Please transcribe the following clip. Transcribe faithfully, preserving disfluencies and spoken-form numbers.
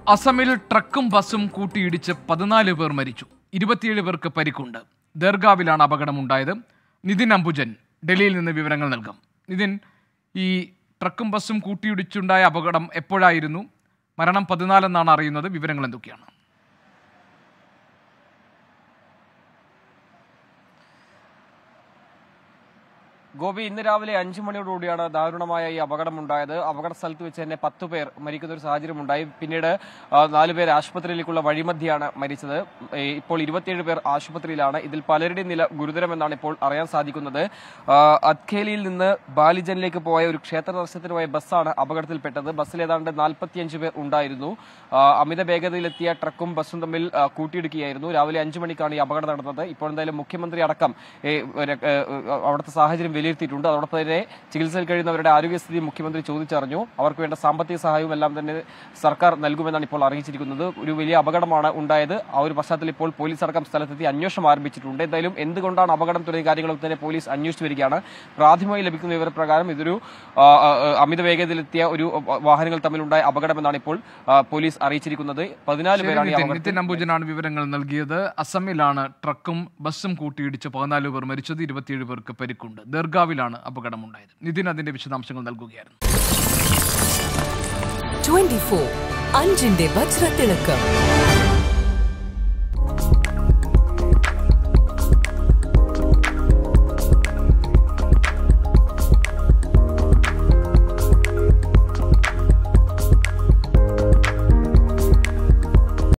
അസമിൽ ട്രക്കും ബസും കൂട്ടിയിടിച്ച് പതിനാല് പേർ മരിച്ചു. ഇരുപത്തിയേഴ് പേർക്ക് പരിക്കുണ്ട്. ദർഗാവിലാണ് അപകടമുണ്ടായത്. നിതിൻ അംബുജൻ ഡൽഹിയിൽ നിന്ന് വിവരങ്ങൾ നൽകും. നിതിൻ, ഈ ട്രക്കും ബസും കൂട്ടിയിടിച്ചുണ്ടായ അപകടം എപ്പോഴായിരുന്നു? മരണം പതിനാലെന്നാണ് അറിയുന്നത്. വിവരങ്ങൾ എന്തൊക്കെയാണ്? ഗോപി, ഇന്ന് രാവിലെ അഞ്ചു മണിയോടുകൂടിയാണ് ദാരുണമായ ഈ അപകടമുണ്ടായത്. അപകട സ്ഥലത്ത് വെച്ച് തന്നെ പത്തു പേർ മരിക്കുന്ന ഒരു സാഹചര്യമുണ്ടായി. പിന്നീട് നാലു പേർ ആശുപത്രിയിലേക്കുള്ള വഴിമധ്യയാണ് മരിച്ചത്. ഇപ്പോൾ ഇരുപത്തിയേഴ് പേർ ആശുപത്രിയിലാണ്. ഇതിൽ പലരുടെയും നില ഗുരുതരമെന്നാണ് ഇപ്പോൾ അറിയാൻ സാധിക്കുന്നത്. അത്ഖേലിയിൽ നിന്ന് ബാലിജനിലേക്ക് പോയ ഒരു ക്ഷേത്ര ദർശനത്തിന് പോയ ബസ്സാണ് അപകടത്തിൽപ്പെട്ടത്. ബസ്സിൽ ഏതാണ്ട് നാൽപ്പത്തിയഞ്ച് പേർ ഉണ്ടായിരുന്നു. അമിത വേഗതയിലെത്തിയ ട്രക്കും ബസ്സും തമ്മിൽ കൂട്ടിയിടിക്കുകയായിരുന്നു. രാവിലെ അഞ്ചു മണിക്കാണ് ഈ അപകടം നടന്നത്. ഇപ്പോൾ എന്തായാലും മുഖ്യമന്ത്രി അടക്കം അവിടുത്തെ സാഹചര്യം വിലയിരുത്തിയിട്ടുണ്ട്. അതോടൊപ്പം തന്നെ ചികിത്സയിൽ കഴിയുന്നവരുടെ ആരോഗ്യസ്ഥിതി മുഖ്യമന്ത്രി ചോദിച്ചറിഞ്ഞു. അവർക്ക് വേണ്ട സാമ്പത്തിക സഹായവും എല്ലാം തന്നെ സർക്കാർ നൽകുമെന്നാണ് ഇപ്പോൾ അറിയിച്ചിരിക്കുന്നത്. ഒരു വലിയ അപകടമാണ് ഉണ്ടായത്. ആ ഒരു പശ്ചാത്തലത്തിൽ ഇപ്പോൾ പോലീസ് അടക്കം സ്ഥലത്തെത്തി അന്വേഷണം ആരംഭിച്ചിട്ടുണ്ട്. എന്തായാലും എന്തുകൊണ്ടാണ് അപകടം തുടങ്ങിയ കാര്യങ്ങളൊക്കെ തന്നെ പോലീസ് അന്വേഷിച്ചു വരികയാണ്. പ്രാഥമികമായി ലഭിക്കുന്ന വിവരപ്രകാരം ഇതൊരു അമിത വേഗതയിലെത്തിയ ഒരു വാഹനങ്ങൾ തമ്മിലുണ്ടായ അപകടമെന്നാണ് ഇപ്പോൾ പോലീസ് അറിയിച്ചിരിക്കുന്നത്. പതിനാല് പേരാണ് നിതിൻ അംബുജനാണ് വിവരങ്ങൾ നൽകിയത്. അസമിലാണ് ട്രക്കും ബസ്സും കൂട്ടിയിടിച്ച് പതിനാല് പേർ മരിച്ചത്. ഇരുപത്തിയേഴ് പേർക്ക് പരിക്കുണ്ട്. ദർഗാവിലാണ് അപകടമുണ്ടായത്. നിതിൻ അതിന്റെ വിശദാംശങ്ങൾ നൽകുകയായിരുന്നു. ട്വന്റി ഫോർ അഞ്ചിന്റെ വജ്രത്തിളക്കം.